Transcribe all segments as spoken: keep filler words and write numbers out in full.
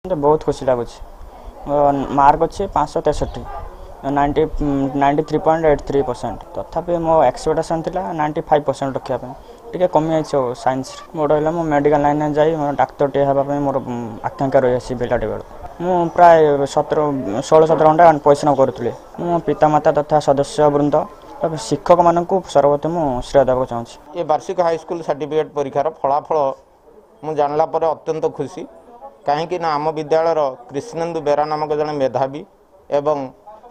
बहुत खुशी लगुच मार्क अच्छे पाँच सौ तेसठी ninety ninety three point eight three percent तथापि मो एक्सपेक्टेशन थी नाइंटी फाइव परसेंट रखापी टे कमी जाइए साइंस बड़ है मो मेडिकल लाइन जाई मोर डाक्तर टे हाँपाई मोर आकांक्षा रही आसी पिलाटे बेलू मु प्राय सतर षोल सतर घंटा परिश्रम करुली मो पितामाता तथा सदस्य वृंद शिक्षक मानक सर्वप्रथम मुझे श्रेय देवाक चाहूँगी। ये वार्षिक हाईस्कल सर्टिफिकेट परीक्षार फलाफल मुझे जानला पर अत्यंत खुशी कहीं आम विद्यालय कृष्णेन्दु बेरा नामक जड़े मेधावी एवं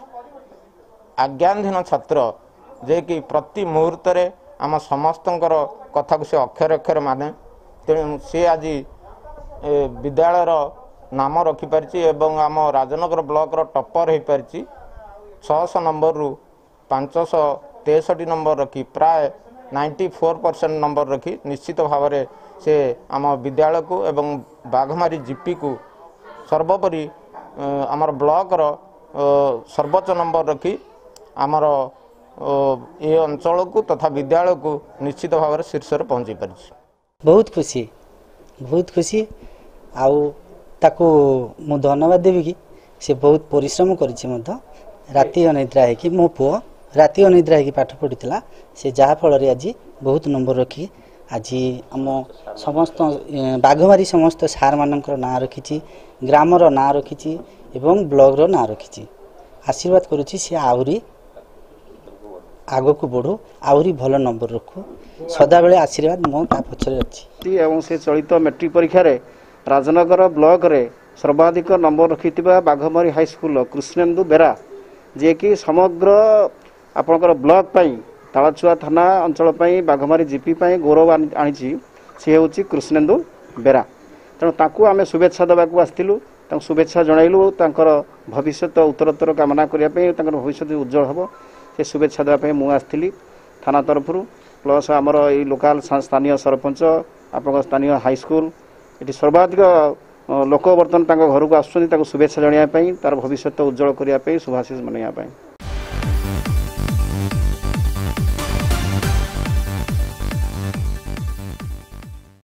आज्ञाधीन छात्र जे कि प्रति मुहूर्त आम समस्त कथा को से अक्षर अक्षर माने तेणु सी आज विद्यालयर नाम रखिपारी एवं आम राजनगर ब्लॉक टॉपर हो पारी छःश नंबर रु पांचश तेसठी नंबर रखी प्राय नाइंटी फोर परसेंट नंबर रखी निश्चित भाव में से आम विद्यालय को एवं बाघमारी जीपी को सर्वोपरि आमर ब्लॉक सर्वोच्च नंबर रखी आमर ये अंचल को तथा विद्यालय को निश्चित भाव में शीर्ष पहुँची पारी। बहुत खुशी बहुत खुशी आउ ताकू मु धन्यवाद देवी कि से बहुत परिश्रम कर राति अनिद्रा है मो पुओ राति अनिद्रा है पाठ पढ़ी से जहाँफल आज बहुत नंबर रखी आज आम समस्त बाघमारी समस्त सार मान ना रखी ग्रामर ना रखी एवं ब्लॉक ना रखी आशीर्वाद करुच्ची सी आहरी आग को बढ़ू आहरी भल नंबर रखू सदा बेले आशीर्वाद मो पछरे अच्छी एवं से चलित मैट्रिक परीक्षा रे राजनगर ब्लॉक रे सर्वाधिक नंबर रखि बाघमारी हाईस्कल कृष्णेन्दु बेरा जे कि समग्र आपणकर ब्लॉक पाई तालचुआ थाना अंचल बाघमारी जीपी पाई गौरव आनी सी हूँ कृष्णेन्दु बेरा तेणु ताकू आम शुभेच्छा देवाक आसलु शुभेच्छा जनइलु भविष्य उत्तरोत्तर कामना करने भविष्य उज्जवल हम से शुभेच्छा देवाई मुझे आसती थाना तरफ प्लस आमर ये लोकाल स्थानीय सरपंच आप स्थानीय हाईस्कल ये सर्वाधिक लोक बर्तमान घर को आसुच्च शुभेच्छा जनवाई तार भविष्य उज्जवल करने शुभाशीष मनवाई।